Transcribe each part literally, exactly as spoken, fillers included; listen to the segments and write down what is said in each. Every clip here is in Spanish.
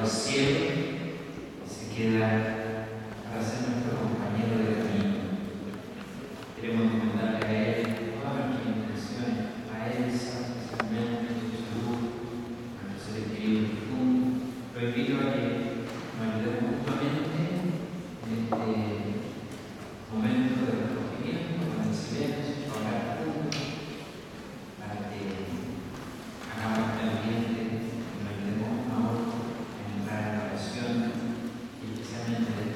cielo y se queda para ser nuestro compañero de camino. Queremos encomendarle a Él todas nuestras intenciones, a Elsa, especialmente su salud, a nuestro ser querido difunto. Lo invito a que nos ayudemos mutuamente en este momento de recogimiento, con el silencio, a orar juntos, para que hagamos este ambiente y nos ayudemos a otros en entrar en la oración y especialmente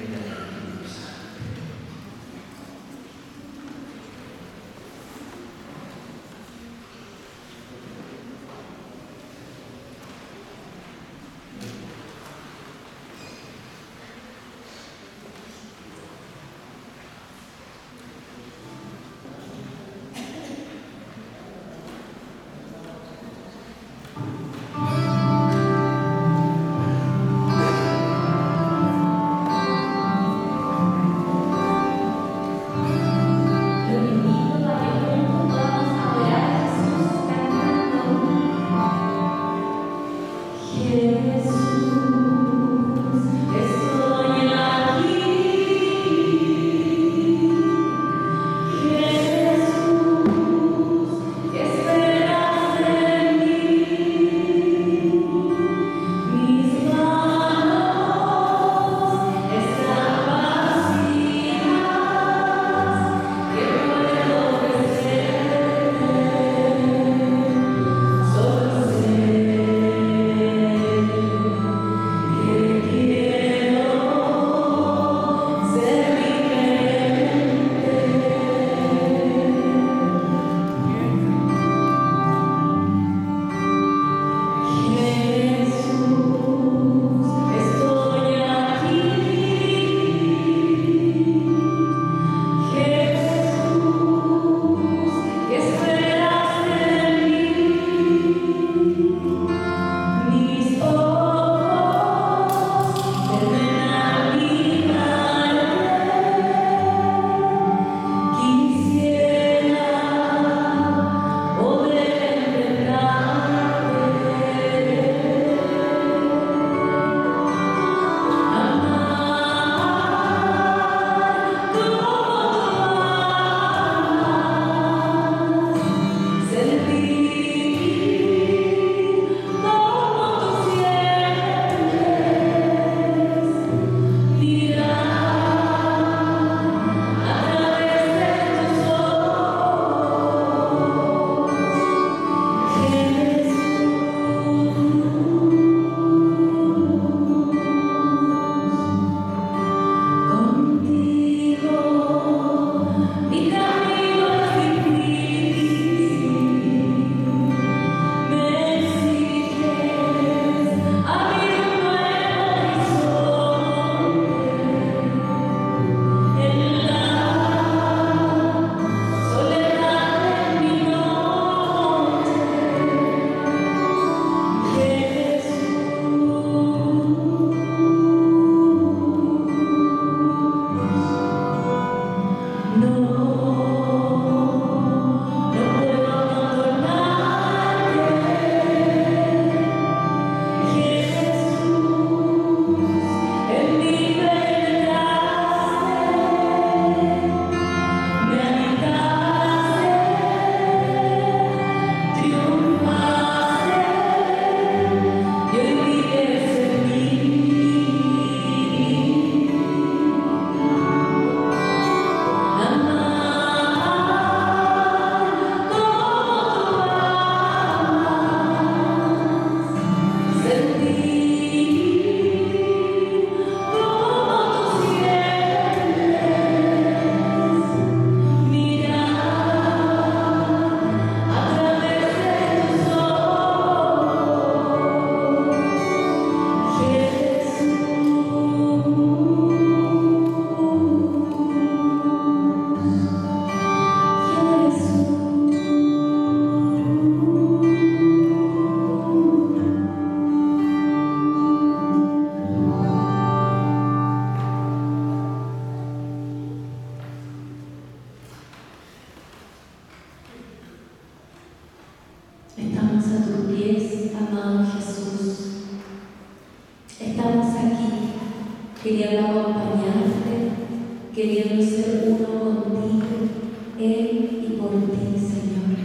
queriendo acompañarte, queriendo ser uno contigo, en y por ti, Señor.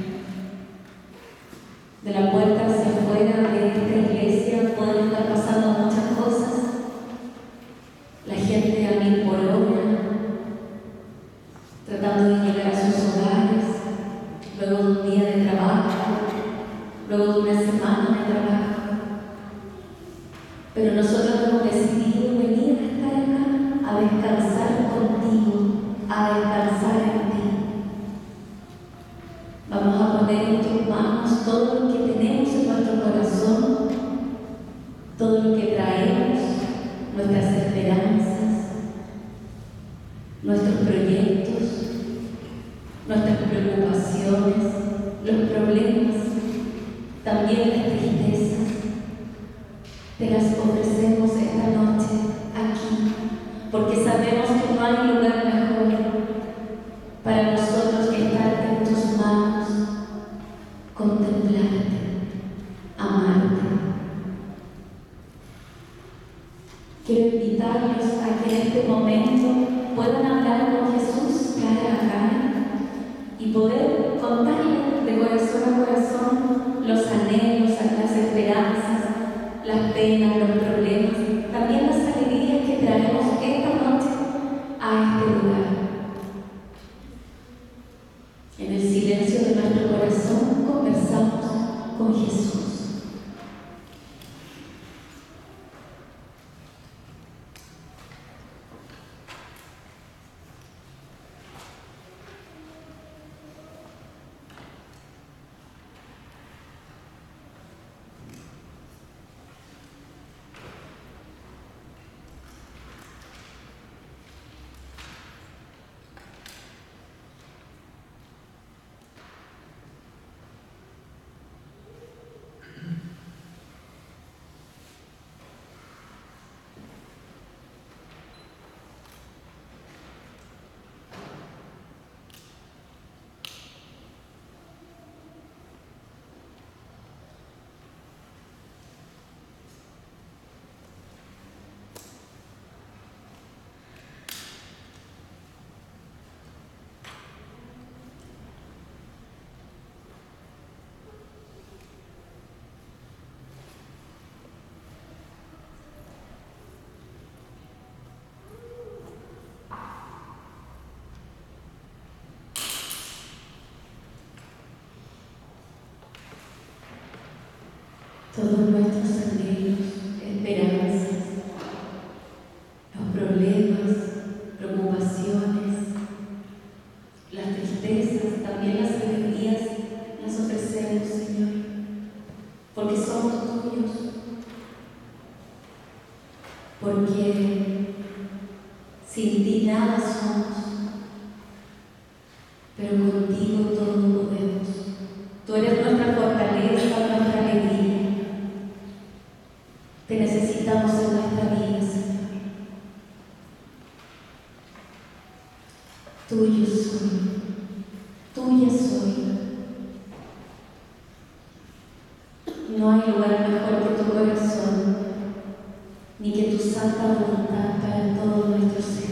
De la puerta hacia afuera de esta iglesia pueden estar pasando muchas cosas. La gente a mil por hora, tratando de llegar a sus hogares, luego de un día de trabajo, luego de una semana de trabajo. Pero nosotros hemos decidido venir a estar acá, a descansar contigo, a descansar en ti. Vamos a poner en tus manos todo lo que tenemos en nuestro corazón, todo lo que traemos, nuestras esperanzas, nuestros proyectos, nuestras preocupaciones, los problemas, también las tristezas. Te las ofrecemos esta noche aquí, porque sabemos que no hay lugar mejor para nosotros que estar en tus manos, contemplarte, amarte. Quiero invitarlos a que en este momento puedan hablar con Jesús cara a cara y poder contarle de corazón a corazón los anhelos, las esperanzas, las penas, los problemas, también las alegrías que traemos esta noche a este lugar. En el silencio de nuestro corazón conversamos con Jesús. Todos nuestros anhelos, esperanzas, los problemas, preocupaciones, las tristezas, también las alegrías, las ofrecemos, Señor, porque somos tuyos, porque sin ti nada somos, pero contigo todo podemos. Tú eres nuestra fortaleza, nuestra alegría. Te necesitamos en nuestra vida, Señor. Tuyo soy, tuya soy. No hay lugar mejor que tu corazón, ni que tu santa voluntad para todo nuestro ser.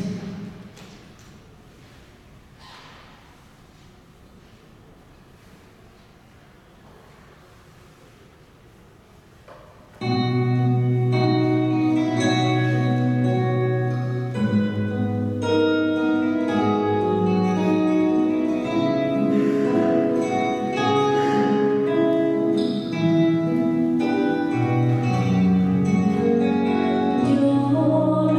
Yo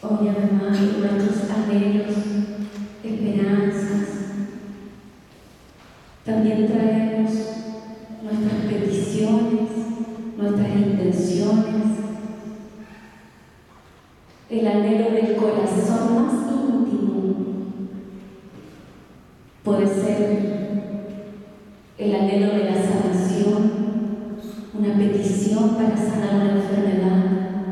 Oh, mi mamá, nuestros anhelos, esperanzas. También traemos nuestras peticiones, nuestras intenciones, el anhelo del corazón más íntimo. Puede ser el anhelo de la sanación, una petición para sanar una enfermedad,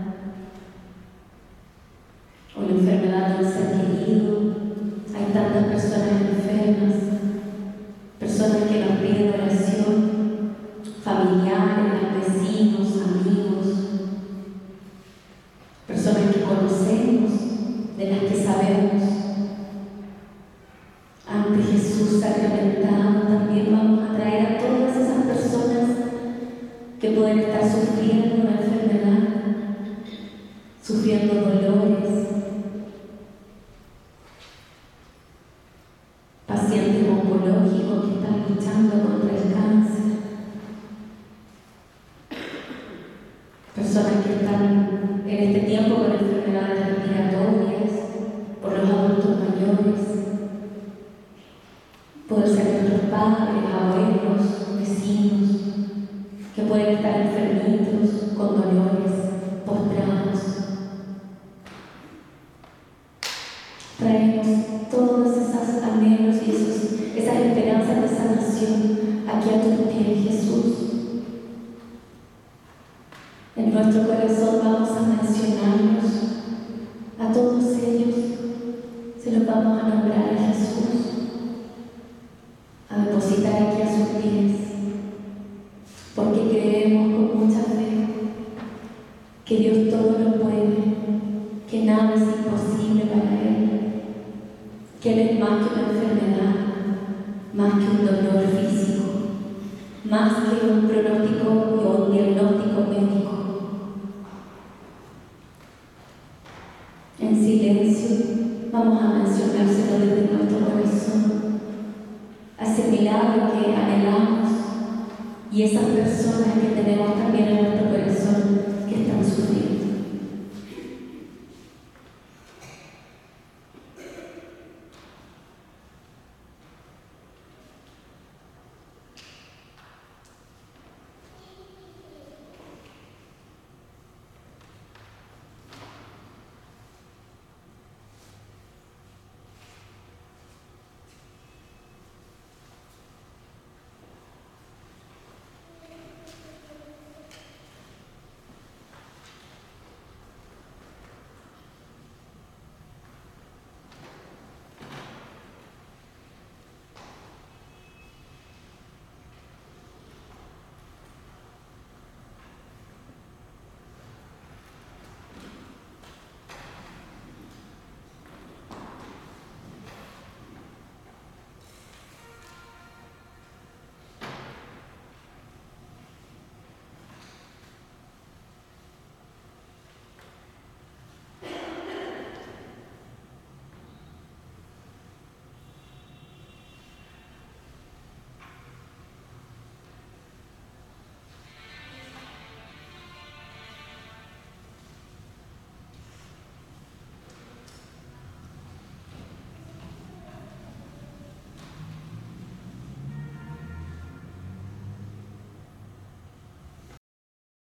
o la enfermedad de un ser querido. Hay tantas personas enfermas, personas que nos piden oración, familiares, vecinos, amigos, personas que conocemos, de las que sabemos. Ante Jesús sacramentado también vamos a traer a todas esas personas que pueden estar sufriendo una enfermedad, sufriendo dolores, pacientes oncológicos que están luchando contra el cáncer, personas que están en este tiempo con enfermedades respiratorias, por los adultos mayores. Pueden ser nuestros padres, abuelos, vecinos, que pueden estar enfermitos, con dolores, postrados. Traemos todos esos anhelos y esos, esas esperanzas de sanación aquí a tus pies, Jesús. En nuestro corazón vamos a mencionarlos, a todos ellos, se los vamos a nombrar a Jesús, a depositar aquí a sus pies, porque creemos con mucha fe que Dios todo lo puede, que nada es imposible para Él, que Él es más que una enfermedad, más que un dolor físico, más que un pronóstico o un diagnóstico médico. En silencio vamos a mencionárselo desde nuestro corazón, a ese milagro que anhelamos y esas personas que tenemos también en nuestro corazón que están sufriendo.